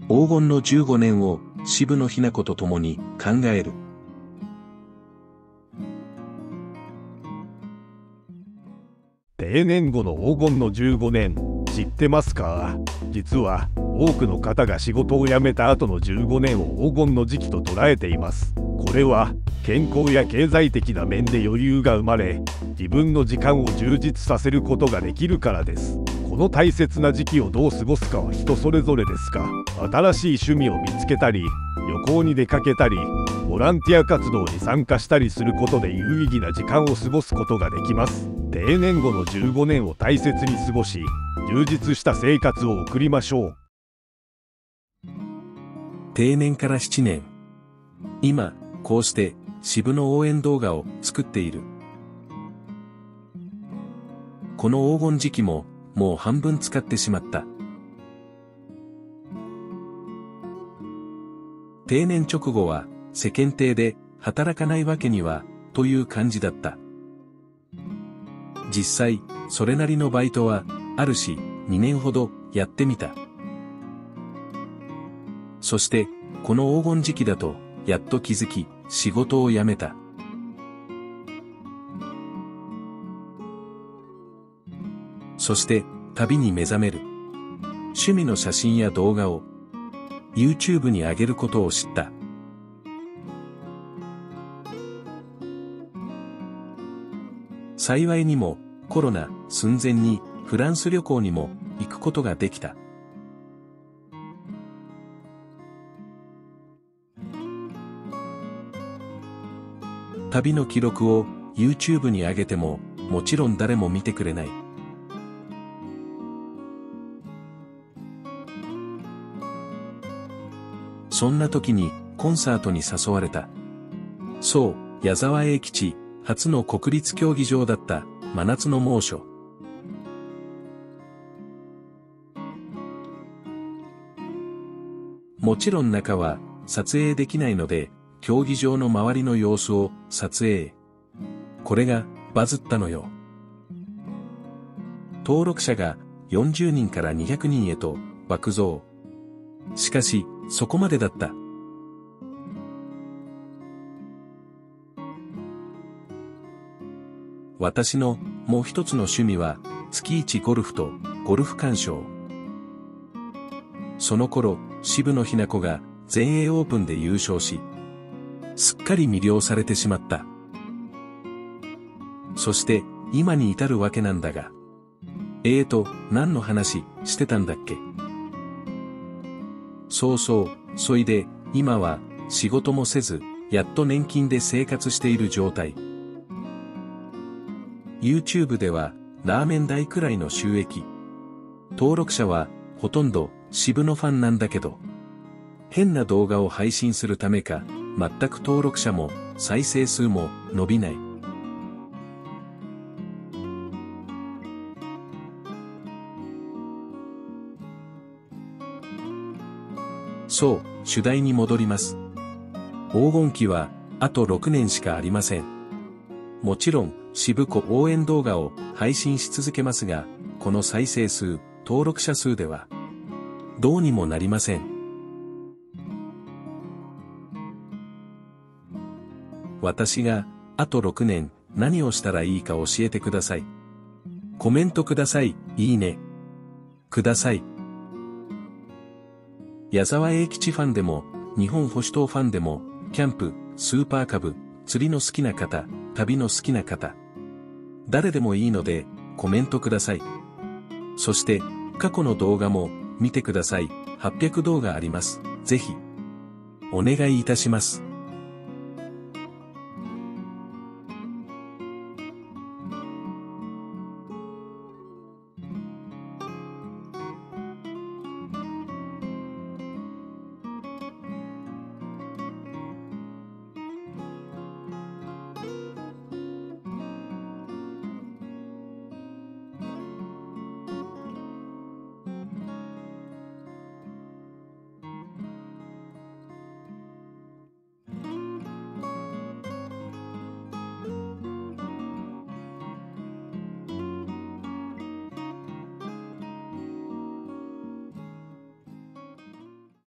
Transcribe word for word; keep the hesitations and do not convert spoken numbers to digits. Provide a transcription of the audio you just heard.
黄金のじゅうごねんを渋野日向子と共に考える。 定年後の黄金のじゅうごねん、知ってますか？実は多くの方が仕事を辞めた後のじゅうごねんを黄金の時期と捉えています。これは健康や経済的な面で余裕が生まれ、自分の時間を充実させることができるからです。この大切な時期をどう過ごすかは人それぞれですが、新しい趣味を見つけたり、旅行に出かけたり、ボランティア活動に参加したりすることで有意義な時間を過ごすことができます。定年後のじゅうごねんを大切に過ごし、充実した生活を送りましょう。 定年からななねん。今、こうして渋野応援動画を作っている。この黄金時期ももう半分使ってしまった。定年直後は世間体で働かないわけにはという感じだった。実際それなりのバイトはあるし、にねんほどやってみた。そしてこの黄金時期だとやっと気づき、仕事を辞めた。そして旅に目覚める。趣味の写真や動画を YouTube に上げることを知った。幸いにもコロナ寸前にフランス旅行にも行くことができた。旅の記録を YouTube に上げてももちろん誰も見てくれない。そんな時にコンサートに誘われた。そう、矢沢永吉初の国立競技場だった真夏の猛暑。もちろん中は撮影できないので、競技場の周りの様子を撮影。これがバズったのよ。登録者がよんじゅうにんからにひゃくにんへと爆増。しかし、そこまでだった。私のもう一つの趣味は月一ゴルフとゴルフ鑑賞。その頃、渋野日向子が全英オープンで優勝し、すっかり魅了されてしまった。そして今に至るわけなんだが。えーと、何の話してたんだっけ？そうそう、そいで、今は仕事もせず、やっと年金で生活している状態。YouTube ではラーメン代くらいの収益。登録者はほとんど渋野ファンなんだけど、変な動画を配信するためか、全く登録者も再生数も伸びない。そう、主題に戻ります。黄金期はあとろくねんしかありません。もちろん、渋子応援動画を配信し続けますが、この再生数、登録者数では、どうにもなりません。私が、あとろくねん、何をしたらいいか教えてください。コメントください、いいね。ください。矢沢永吉ファンでも、日本保守党ファンでも、キャンプ、スーパーカブ、釣りの好きな方、旅の好きな方。誰でもいいので、コメントください。そして、過去の動画も、見てください。はっぴゃく動画あります。ぜひ、お願いいたします。